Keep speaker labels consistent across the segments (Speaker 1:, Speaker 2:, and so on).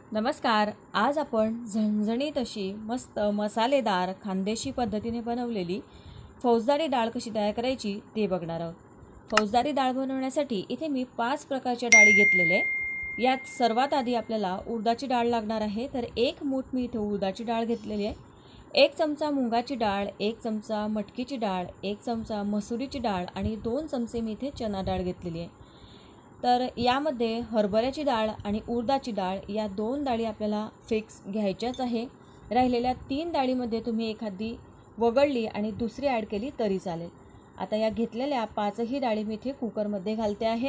Speaker 1: नमस्कार. आज आपण झणझणीत अशी मस्त मसालेदार खानदेशी पद्धतीने बनवलेली फौजदारी डाळ कशी तयार करायची ते बघणार आहोत. फौजदारी डाळ बनवण्यासाठी इथे मी 5 प्रकारच्या डाळी घेतलेल्या आहे. यात सर्वात आधी आपल्याला उडदाची डाळ लागणार आहे. तर 1 मूठ मी इथे उडदाची डाळ घेतलेली आहे. 1 चमचा मुगाची डाळ, 1 चमचा मटकीची डाळ, 1 चमचा मसुरीची डाळ आणि 2 चमचे मी इथे चना डाळ घेतलेली आहे. तर यामध्ये हरभऱ्याची डाळ आणि उडदाची डाळ या 2 डाळी आपल्याला फिक्स घ्यायच्याच आहे. राहिलेल्या 3 डाळीमध्ये तुम्ही एखादी वगळली आणि दुसरी ॲड केली तरी चालेल. आता या घेतलेल्या 5ही डाळी मी इथे कुकरमध्ये घालते आहे.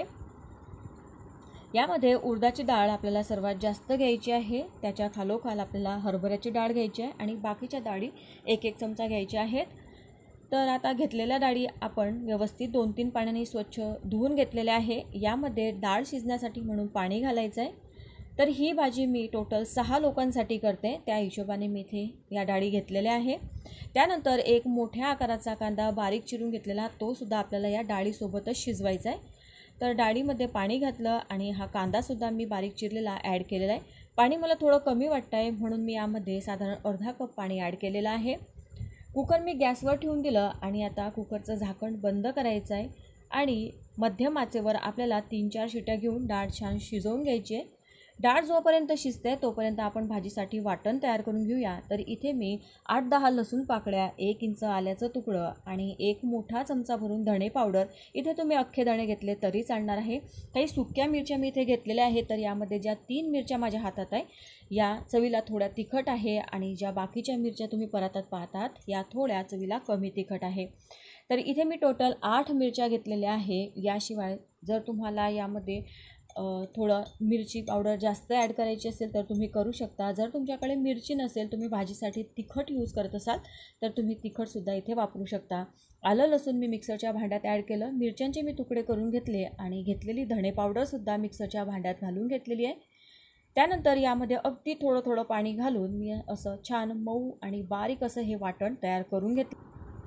Speaker 1: यामध्ये उडदाची डाळ आपल्याला सर्वात जास्त घ्यायची आहे. त्याच्या खालोखाल आपल्याला हरभऱ्याची डाळ घ्यायची आहे आणि बाकीच्या डाळी 1-1 चमचा घ्यायच्या आहेत. तर आता घेतलेल्या डाळी आपण व्यवस्थित 2-3 पाण्याने स्वच्छ धुवून घेतलेल्या आहे. यामध्ये डाळ शिजण्यासाठी म्हणून पाणी घालायचं आहे. तर ही भाजी मी टोटल 6 लोकांसाठी करते, त्या हिशोबाने मी इथे या डाळी घेतलेल्या आहे. त्यानंतर एक मोठ्या आकाराचा कांदा बारीक चिरून घेतलेला, तो सुद्धा आपल्याला या डाळीसोबतच शिजवायचा आहे. तर डाळीमध्ये पाणी घातलं आणि हा कांदासुद्धा मी बारीक चिरलेला ॲड केलेला आहे. पाणी मला थोडं कमी वाटतं आहे म्हणून मी यामध्ये साधारण अर्धा कप पाणी ॲड केलेलं आहे. कुकर मी गॅसवर ठेवून दिलं आणि आता कुकरचं झाकण बंद करायचं आहे आणि मध्यम आचेवर आपल्याला 3-4 शिट्या घेऊन डाळ छान शिजवून घ्यायची आहे. डाळ जोपर्यंत शिजते तोपर्यंत आपण भाजीसाठी वाटण तयार करून घेऊया. तर इथे मी 8-10 लसूण पाकळ्या, 1 इंच आल्याचं तुकडं आणि 1 मोठा चमचा भरून धणे पावडर, इथे तुम्ही अख्खे धणे घेतले तरी चालणार आहे. काही सुक्या मिरच्या मी इथे घेतलेल्या आहेत. तर यामध्ये ज्या 3 मिरच्या माझ्या हातात आहे या चवीला थोड्या तिखट आहे आणि ज्या बाकीच्या मिरच्या तुम्ही परातात पाहतात या थोड्या चवीला कमी तिखट आहे. तर इथे मी टोटल 8 मिरच्या घेतलेल्या आहे. याशिवाय जर तुम्हाला यामध्ये थोडं मिरची पावडर जास्त ॲड करायची असेल तर तुम्ही करू शकता. जर तुमच्याकडे मिरची नसेल, तुम्ही भाजीसाठी तिखट यूज करत असाल तर तुम्ही तिखटसुद्धा इथे वापरू शकता. आलं लसूण मी मिक्सरच्या भांड्यात ॲड केलं. मिरच्यांचे मी तुकडे करून घेतले आणि घेतलेली धणे पावडरसुद्धा मिक्सरच्या भांड्यात घालून घेतलेली आहे. त्यानंतर यामध्ये अगदी थोडं पाणी घालून मी असं छान मऊ आणि बारीक असं हे वाटण तयार करून घेतलं.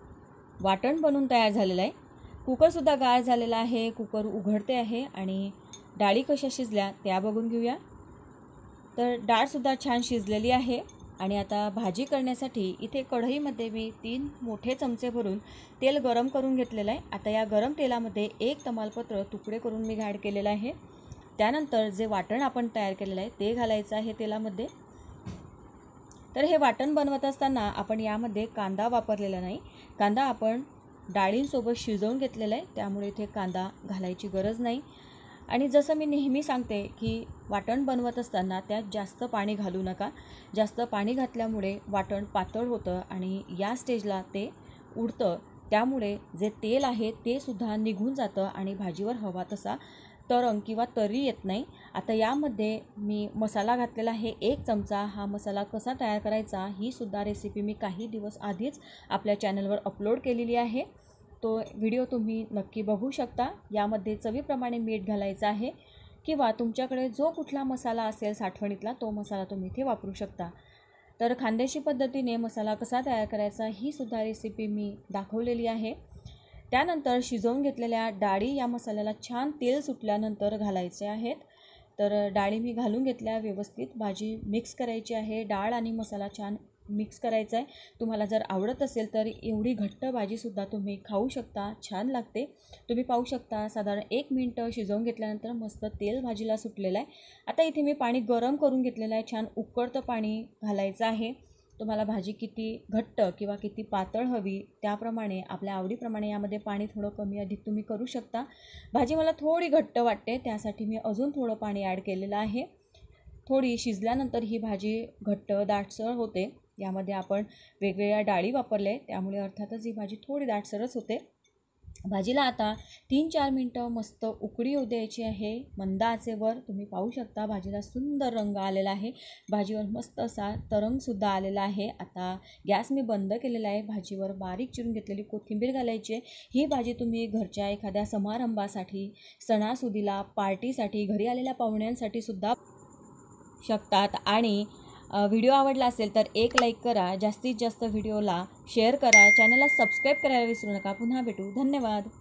Speaker 1: वाटण बनवून तयार झालेलं आहे. कुकरसुद्धा गार झालेला आहे. कुकर उघडते आहे आणि डाळी कशा शिजल्या त्या बघून घेऊया. तर डाळसुद्धा छान शिजलेली आहे आणि आता भाजी करण्यासाठी इथे कढईमध्ये मी 3 मोठे चमचे भरून तेल गरम करून घेतलेलं आहे. आता या गरम तेलामध्ये 1 तमालपत्र तुकडे करून मी ॲड केलेलं आहे. त्यानंतर जे वाटण आपण तयार केलेलं आहे ते घालायचं आहे तेलामध्ये. तर हे वाटण बनवत असताना आपण यामध्ये कांदा वापरलेला नाही. कांदा आपण डाळींसोबत शिजवून घेतलेला आहे, त्यामुळे इथे कांदा घालायची गरज नाही. आणि जसं मी नेहमी सांगते की वाटण बनवत असताना त्यात जास्त पाणी घालू नका. जास्त पाणी घातल्यामुळे वाटण पातळ होतं आणि या स्टेजला ते उडतं. त्यामुळे जे तेल आहे ते सुद्धा निघून जातं आणि भाजीवर हवा तसा तरंग किंवा तरी येत नाही. आता यामध्ये मी मसाला घातलेला आहे 1 चमचा. हा मसाला कसा तयार करायचा ही सुद्धा रेसिपी मी काही दिवस आधीच आपल्या चॅनलवर अपलोड केलेली आहे. तो व्हिडिओ तुम्ही नक्की बघू शकता. यामध्ये चवीप्रमाणे मीठ घालायचं आहे किंवा तुमच्याकडे जो कुठला मसाला असेल साठवणीतला तो मसाला तुम्ही इथे वापरू शकता. तर खानदेशी पद्धतीने मसाला कसा तयार करायचा ही सुद्धा रेसिपी मी दाखवलेली आहे. त्यानंतर शिजवून घेतलेल्या डाळी या मसाल्याला छान तेल सुटल्यानंतर घालायचे आहेत. तर डाळी मी घालून घेतल्या. व्यवस्थित भाजी मिक्स करायची आहे. डाळ आणि मसाला छान मिक्स करायचा आहे. तुम्हाला जर आवडत असेल तर एवढी घट्ट भाजीसुद्धा तुम्ही खाऊ शकता, छान लागते. तुम्ही पाहू शकता साधारण 1 मिनिट शिजवून घेतल्यानंतर मस्त तेल भाजीला सुटलेलं आहे. आता इथे मी पाणी गरम करून घेतलेलं आहे. छान उकळतं पाणी घालायचं आहे. तुम्हाला भाजी किती घट्ट किंवा किती पातळ हवी त्याप्रमाणे आपल्या आवडीप्रमाणे यामध्ये पाणी थोडं कमी अधिक तुम्ही करू शकता. भाजी मला थोडी घट्ट वाटते, त्यासाठी मी अजून थोडं पाणी ॲड केलेलं आहे. थोडी शिजल्यानंतर ही भाजी घट्ट दाटसर होते. यामध्ये आपण वेगवेगळ्या डाळी वापरले त्यामुळे अर्थातच ही भाजी थोडी दाटसरच होते. भाजीला आता 3-4 मिनटं मस्त उकळी येऊ द्यायची आहे मंद आचेवर. तुम्ही पाहू शकता भाजीला सुंदर रंग आलेला आहे. भाजीवर मस्त असा तरंगसुद्धा आलेला आहे. आता गॅस मी बंद केलेला आहे. भाजीवर बारीक चिरून घेतलेली कोथिंबीर घालायची आहे. ही भाजी तुम्ही घरच्या एखाद्या समारंभासाठी, सणासुदीला, पार्टीसाठी, घरी आलेल्या पाहुण्यांसाठी सुद्धा शकतात. आणि व्हिडिओ आवडला असेल तर 1 लाईक करा. जास्तीत जास्त व्हिडिओला शेअर करा. चॅनलला सबस्क्राईब करायला विसरू नका. पुन्हा भेटू. धन्यवाद.